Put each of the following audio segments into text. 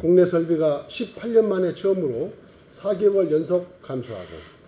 국내 설비가 18년 만에 처음으로 4개월 연속 감소하고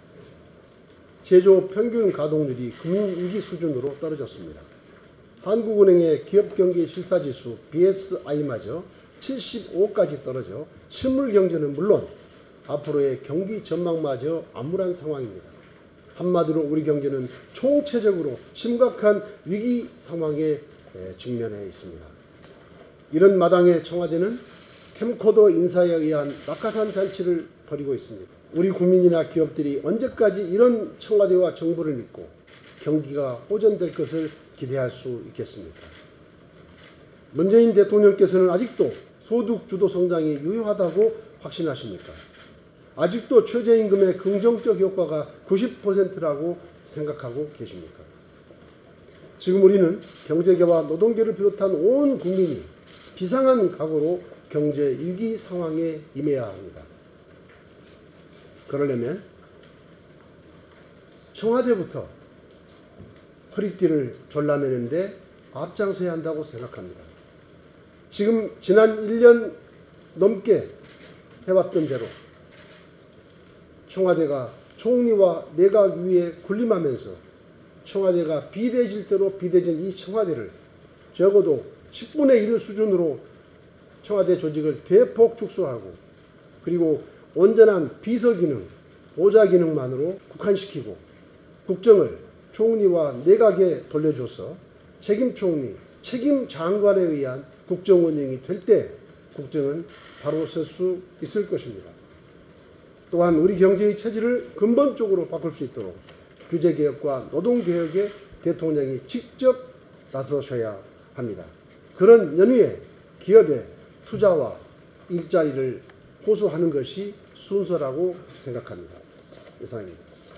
제조 평균 가동률이 금융위기 수준으로 떨어졌습니다. 한국은행의 기업경기 실사지수 BSI마저 75까지 떨어져 실물 경제는 물론 앞으로의 경기 전망마저 암울한 상황입니다. 한마디로 우리 경제는 총체적으로 심각한 위기 상황에 직면해 있습니다. 이런 마당에 청와대는 캠코더 인사에 의한 낙하산 잔치를 벌이고 있습니다. 우리 국민이나 기업들이 언제까지 이런 청와대와 정부를 믿고 경기가 호전될 것을 기대할 수 있겠습니까? 문재인 대통령께서는 아직도 소득주도 성장이 유효하다고 확신하십니까? 아직도 최저임금의 긍정적 효과가 90%라고 생각하고 계십니까? 지금 우리는 경제계와 노동계를 비롯한 온 국민이 비상한 각오로 경제 위기 상황에 임해야 합니다. 그러려면 청와대부터 허리띠를 졸라매는데 앞장서야 한다고 생각합니다. 지금 지난 1년 넘게 해왔던 대로 청와대가 총리와 내각 위에 군림하면서 청와대가 비대해질 대로 비대해진 이 청와대를 적어도 10분의 1 수준으로 청와대 조직을 대폭 축소하고 그리고 온전한 비서기능, 보좌기능만으로 국한시키고 국정을 총리와 내각에 돌려줘서 책임총리, 책임장관에 의한 국정운영이 될 때 국정은 바로 설 수 있을 것입니다. 또한 우리 경제의 체질을 근본적으로 바꿀 수 있도록 규제개혁과 노동개혁에 대통령이 직접 나서셔야 합니다. 그런 연후에 기업의 투자와 일자리를 호소하는 것이 순서라고 생각합니다. 이상입니다.